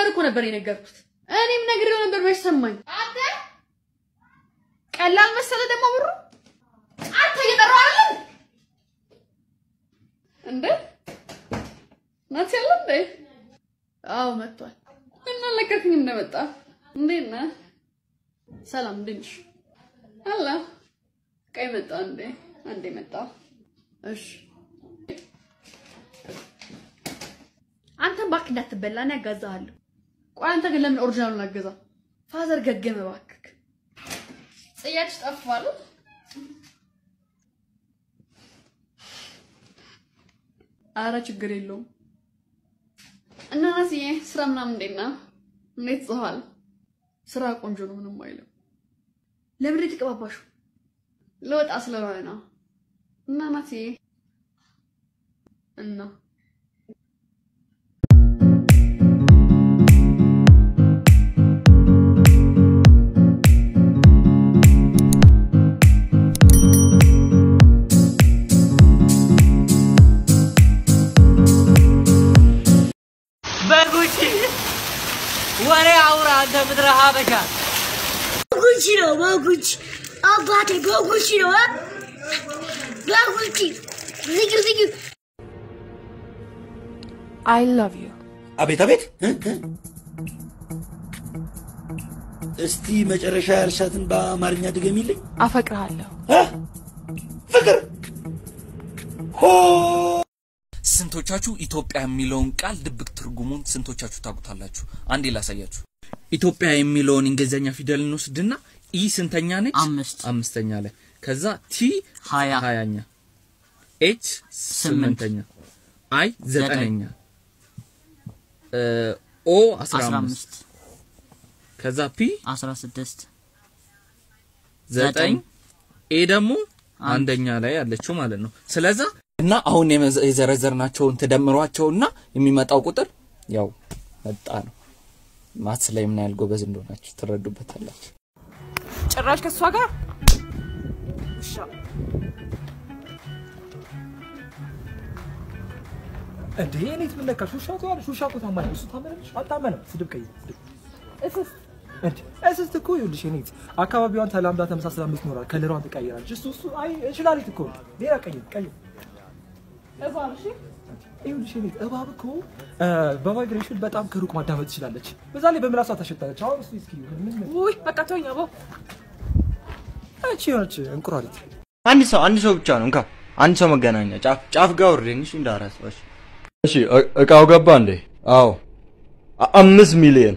ሲጀመር እኮ ነበር የነገርኩት እኔም ነግሬው ነበር በሰማኝ አንተ ቀላል መሰለ ደሞ ብሩ አንተ እየጠራው አይደል እንዴ ናትያለ እንዴ አው መጥቷል እና ለከርኩኝ እንደመጣ እንዴና ሰላም እንዴሽ አላ ቀይ መጣ እንዴ መጣ እሺ አንተ ባክ እንዳትበላና ያጋዛሃል ቆይ አንተ ግን ለምን ኦሪጂናሉን አገዛ ፋዘር ገገመ ባክክ ጽያች ጠፋሉ አራ ችግር የለውም እና ናሲዬ ስራ ምናምን እንዴት ጽኋል ስራ ቆንጆ ነው ምንም አይልም ለምን ትቀባባሹ ለወጣ ስለሆነ ነው እና ናሲዬ እና ወሬ አውራ አንተ ምድረ ሀበሻ ጉቺ ነው ጉቺ አባቴ ጉቺ ነው ጉቺ ዝግ I love you አቤት እስቲ መጨረሻ ያልሻትን በአማርኛ ድገሚልኝ አፈቅርሃለሁ ፍቅር ሆ ስንቶቻችሁ ኢትዮጵያ የሚለውን ቃል ድብቅ ትርጉሙን ስንቶቻችሁ ታውቁታላችሁ አንዴ ላሳያችሁ ኢትዮጵያ የሚለውን እንግሊዘኛ ፊደል እንወስድና ኢ ስንተኛ ነች አምስተኛ ላይ ከዛ ቲ 20ኛ ኤች 8ኛ አይ 9ኛ ኦ 15 ከዛ ፒ 16 9 ኤ ደግሞ አንደኛ ላይ ያለችው ማለት ነው ስለዚህ እና አሁን የዘረዘርናቸውን ተደምሯቸውና የሚመጣው ቁጥር ያው መጣ ነው ማትስ ላይ ምን ያህል ጎበዝ እንደሆናችሁ ትረዱበታላችሁ ጭራሽ ከሷ ጋር እንዴ እኔት ምን ለካ ሹሻቱ ታማኝ እሱ ታመነሽ አጣመነ ስድብ ቀይ እስስት እኮ ይልሽ እኔት አካባቢዋን ተላምዳ ተመሳስላ ምትኖራል ከለሯን ተቀይራለች እሱ አይ እንሽላሊት እኮ ሌላ ቀይ እባብሽ ይልሽ እኔት እባብ እኮ በቫይብሬሽን በጣም ከሩቅ ማዳመጥ ትችላለች በዛ ላይ በምላሷ ተሸጠለች አሁን እሱ እስኪ ምን ውይ በቃ ተወኝ አቦ አንቺ እንቁራሪት አንድ ሰው ብቻ ነው እንካ አንድ ሰው መገናኛ ጫፍ ጋር ወርደንሽ እንዳራስባሽ እሺ እቃው ገባ እንዴ አዎ 5 ሚሊዮን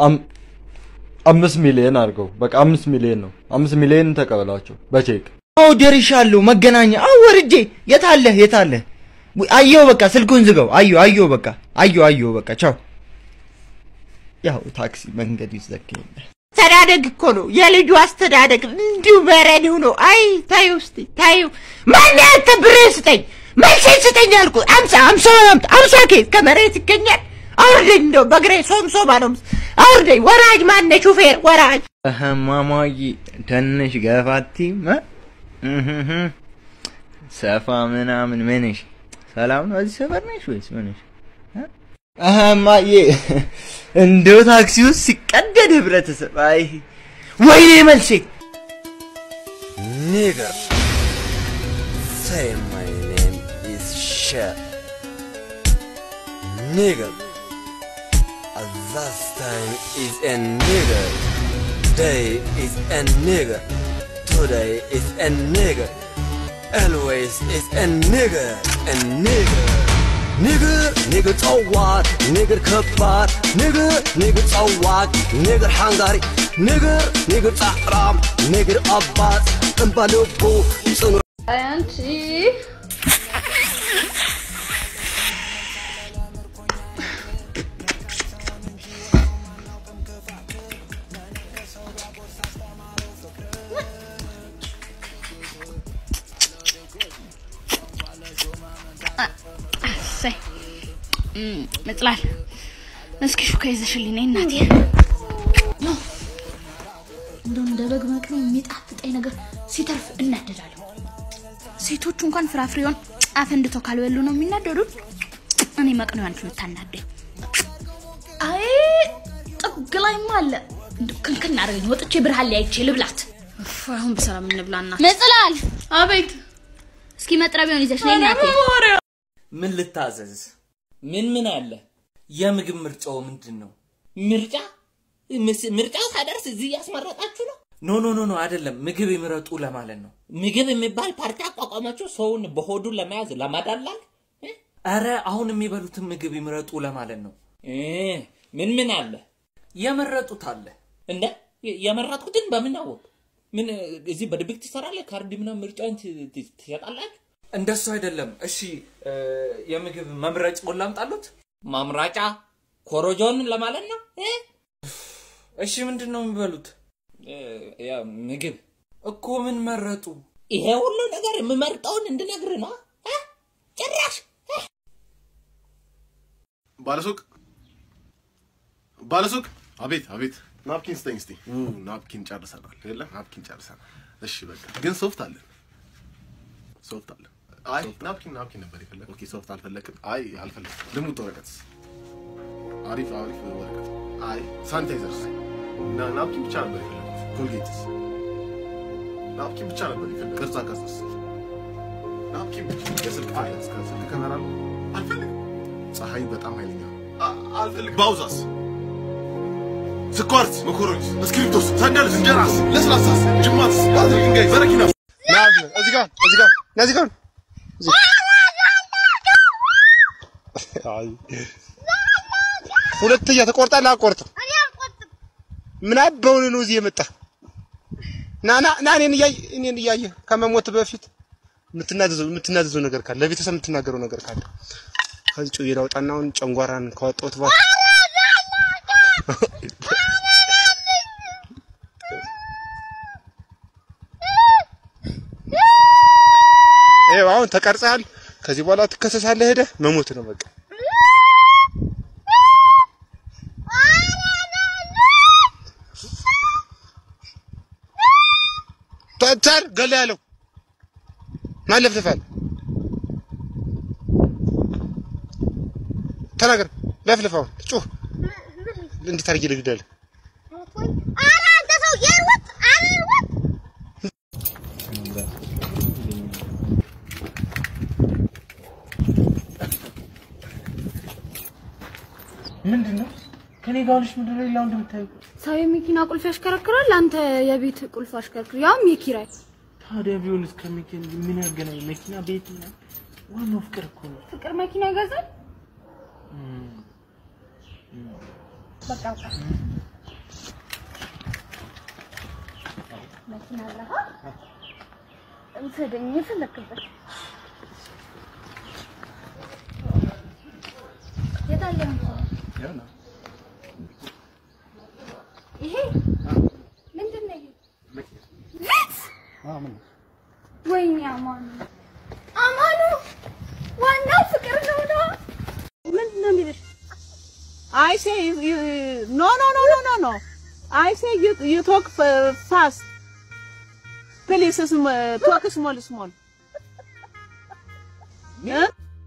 5 ሚሊዮን አርገው በቃ 5 ሚሊዮን ነው 5 ሚሊዮን ተቀበላቸው በቼክ አው ደርሻለሁ መገናኛ አው ወርጄ የታለ አየው በቃ ስልኩን ዝጋው አየው በቃ አየው በቃ ቻው ያው ታክሲ መንገድ ይዘከኝ ተዳደግ እኮ ነው የልጁ አስተዳደግ እንዲሁ በረዲው ነው አይ ታዩ ማን ያልተብሬ ስጠኝ መልስ ስጠኝ አልኩ 50 ኬስ ከመሬት ይገኛል አውርደኝ እንደው በግሬ ሶምሶማ ነው አውርደኝ ወራጅ ማን ሹፌር ወራጅ ማማዬ ትንሽ ገፋቲ ሰፋ ምናምን ምንሽ ሰላም ነው እዚህ ሰፈር ነሽ ወይስ ምንሽ ማዬ እንደው ታክሲው ሲቀደድ ህብረተሰብ አይ ወይኔ መልሴ nigger say my name is Chef nigger at that time is a nigger day is a nigger today is a nigger always is a nigger nigger tawad nigger kapat nigger tawad nigger hangari nigger tahram nigger abbat embalubu sunu anti መጥላል እስኪ ሹካ ይዘሽልኝ ነይ እናቴ እንደ በግ መቅኖ የሚጣፍጠኝ ነገር ሲተርፍ እናደዳለሁ ሴቶቹ እንኳን ፍራፍሬውን አፈንድተው ካልበሉ ነው የሚናደዱት እኔ መቅኖ አንቺ ልታናደኝ አይ ገላይማ አለ ከንከን አረገኝ ወጥቼ ብርሃን ላይ አይቼ ልብላት አሁን በሰላም እንብላና መጽላል አቤት እስኪ መጥረቢያውን ይዘሽ ነኝ ናቴ ምን ልታዘዝ ምን አለ የምግብ ምርጫው ምንድነው ምርጫ ታደርስ እዚህ ያስመረጣችሁ ነው ኖ አይደለም ምግብ ይምረጡ ለማለት ነው ምግብ የሚባል ፓርቲ አቋቋማችሁ ሰውን በሆዱ ለማያዝ ለማዳላል አረ አሁን የሚበሉትን ምግብ ይምረጡ ለማለት ነው ምን አለ የመረጡት አለ እንደ የመረጡትን በምን አወቅ ምን እዚህ በድብቅ ትሰራለ ካርድ ምናምን ምርጫን ትያጣላችሁ እንደሱ አይደለም እሺ የምግብ መምረጫውን ላምጣሉት ማምራጫ ኮሮጆን ለማለት ነው እሺ ምንድነው የሚበሉት ያ ምግብ እኮ ምን መረጡ ይሄ ሁሉ ነገር የምመርጠውን እንድነግር ነው ጭራሽ ባለሱቅ አቤት ናፕኪን ስጠኝ እስቲ ናፕኪን ጨርሰናል አይደል ናፕኪን ጨርሰናል እሺ በቃ ግን ሶፍት አለ አይ ናፕኪን ነበር ይፈልግ ኦኬ ሶፍት አልፈለክም አይ አልፈለክም ልሙጥ ወረቀትስ አሪፍ ወረቀት አይ ሳኒታይዘርስ ናፕኪን ብቻ ነበር ይፈልግ ኮልጌትስ ናፕኪን ብቻ ነበር ይፈልግ ቅርጻ ናፕኪን ብቻ የስልክ ፋይልስ ከስልክ ካሜራ አልፈልግም ፀሐይ በጣም ኃይለኛ አልፈልግም ባውዛስ ስኳርት መኮሮኒ እስክሪፕቶስ ሳንዳልስ እንጀራስ ለስላሳስ ጅማትስ ባትሪ ድንጋይ በረኪና እዚህ ጋር ሁለተኛ ተቆርጣላ አቆርጥ ምን አባውን ነው እዚህ የመጣ ና እኔን እያየ ከመሞት በፊት የምትናዘዘው ነገር ካለ ለቤተሰብ የምትናገረው ነገር ካለ ከዚህ ጩዬ ላውጣና አሁን ጨንጓራን ከወጣሁት በኋላ አሁን ተቀርጻል ከዚህ በኋላ ትከሰሳለህ ሄደ መሞት ነው በቃ ተታር ገለ ያለው ማለፍልፋል ተናገር ለፍልፋው ጩህ እንዴት አርጊ ልግደል አራ አንተ ሰው የሩት አልወጥ ምንድነው ከኔ ጋርሽ ምንድነው ሌላው እንደምታዩ ሰው የመኪና ቁልፍ ያሽከረክራል አንተ የቤት ቁልፍ አሽከርክር ያም የኪራይ ታዲያ ቢሆንስ ከመኪና ምን ያገናኝ መኪና ቤት ነው ዋናው ፍቅር እኮ ነው ፍቅር መኪና ይገዛል በቃ መኪና አለህ እንሰደኝ ፈለክበት የታለም ያና ይሄ ምንድነው ይሄ አማኑ ወይኔ አማኑ ዋናው ፍቅር ነው ምንድነው የሚልሽ I say you no. I say you talk fast. Please talk small. Yeah?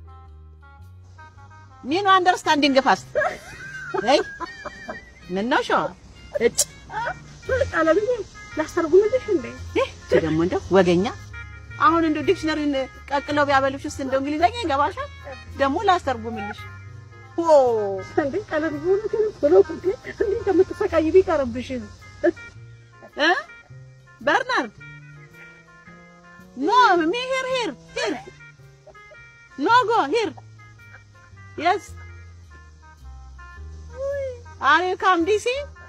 Me no understanding fast. Hey? No sure. It's አለብኝ ላስተርጉምልሽ እንዴ ደግሞ እንደው ወገኛ አሁን እንደው ዲክሽነሪን ቀቅለው ቢያበሉሽስ እንደው እንግሊዘኛ ይገባሻል ደግሞ ላስተርጉምልሽ እንዴ ቀለብሁን ብሎ እንዴ እንደምትፈቃይ ቢቀርብሽ በርናርድ no me here no go here yes are you come DC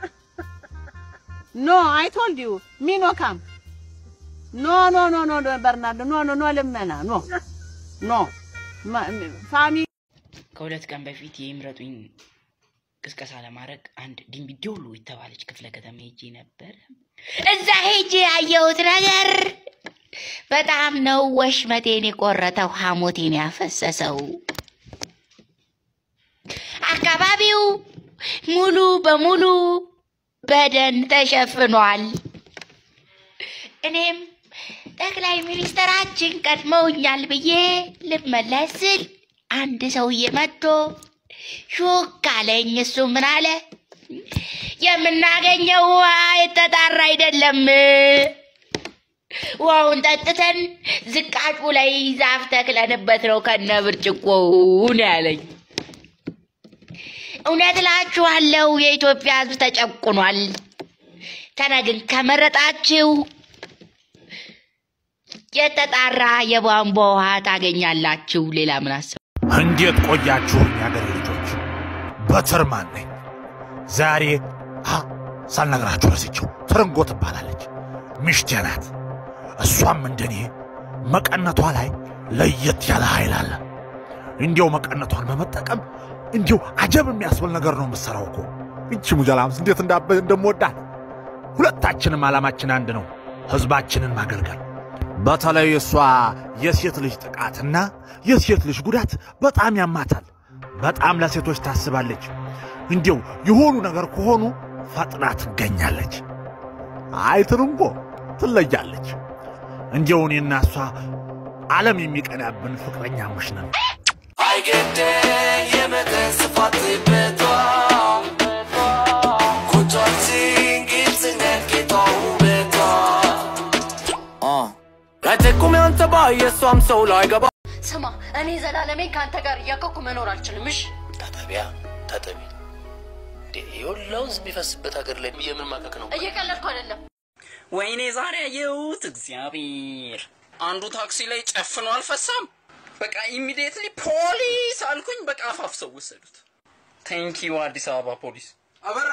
no I told you me no come no Bernardo no ለምና no family ከሁለት ቀን በፊት የምረጡኝ ቅስቀሳ ለማድረግ አንድ ዲምቢዶሎ የተባለች ክፍለ ከተማ ሄጄ ነበር እዛ ሄጄ ያየሁት ነገር በጣም ነው ወሽመቴን የቆረጠው ሐሞቴን ያፈሰሰው አካባቢው ሙሉ በሙሉ በደን ተሸፍኗል እኔም ጠቅላይ ሚኒስትራችን ቀድመውኛል ብዬ ልመለስ አንድ ሰውዬ መጥቶ ሹክ አለኝ እሱ ምን አለ የምናገኘው የተጣራ አይደለም ውሃውን ጠጥተን ዝቃጩ ላይ ዛፍ ተክለንበት ነው ከነ ብርጭቆው ነው ያለኝ እውነት እላችኋለሁ የኢትዮጵያ ሕዝብ ተጨቁኗል ተናግን ከመረጣችሁ የተጣራ የቧንቧ ውሃ ታገኛላችሁ ሌላ ምን አሰብ እንዴት ቆያችሁ ያገር ልጆች በተርማን ነኝ ዛሬ ሳልነግራችሁ ረስቼው ትርንጎ ትባላለች ሚስቴ ናት እሷም እንደኔ መቀነቷ ላይ ለየት ያለ ኃይል አለ እንዴው መቀነቷን በመጠቀም እንዴው አጀብ የሚያስብል ነገር ነው የምትሰራው እኮ እቺ ሙጀላምስ እንዴት እንደምወዳት ሁለታችንም ዓላማችን አንድ ነው ህዝባችንን ማገልገል በተለይ እሷ የሴት ልጅ ጥቃትና የሴት ልጅ ጉዳት በጣም ያማታል በጣም ለሴቶች ታስባለች እንዴው የሆኑ ነገር ከሆኑ ፈጥና ትገኛለች አይትርንጎ ትለያለች እንዴው እኔና እሷ ዓለም የሚቀናብን ፍቅረኛሞች ነን አይገደ የመተስፋት በቷ ኩቻችን ግልጽነት ጌታው በቷ ከተቁም አንተ ባየሷም ሰው ላይ ገባ ስማ እኔ ዘላለሜን ካንተ ጋር እያከኩ መኖር አልችልም እሺ ታጠቢ ይኸውልህ ቢፈስበት ሀገር ላይ የምን ማከክ ነው እየቀለድኩ አይደለም ወይኔ ዛሬ አየሁት እግዚአብሔር አንዱ ታክሲ ላይ ጨፍኖ አልፈሳም በቃ ኢሚዲየትሊ ፖሊስ አልኩኝ በቃ አፋፍሰው ወሰዱት ቴንክ ዩ አዲስ አበባ ፖሊስ አበራ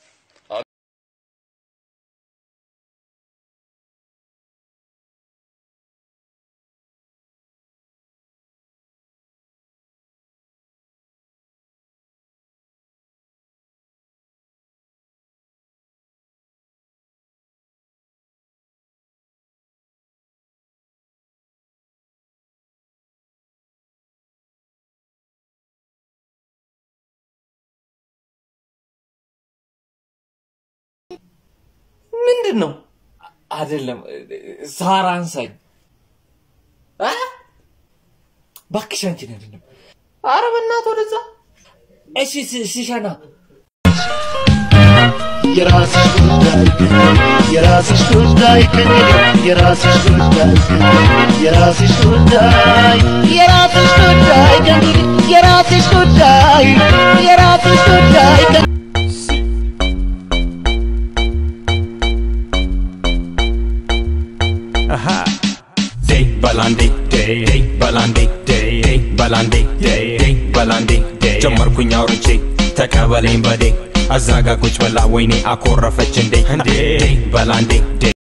ምንድነው አይደለም ሳራንሳኝ ባክሻንቺ ነኝ አረ በእናት ወደዛ እሺ ሲሻና የራስሽ ጉዳይ የራስሽ ጉዳይ የራስሽ ጉዳይ የራስሽ ጉዳይ የራስሽ ጉዳይ የራስሽ ጉዳይ balande ጀመርኩኝ አውርቼ ተቀበለኝ በዴ አዛጋ ቁጭ በላ ወይኔ አኮረፈች እንዴ balande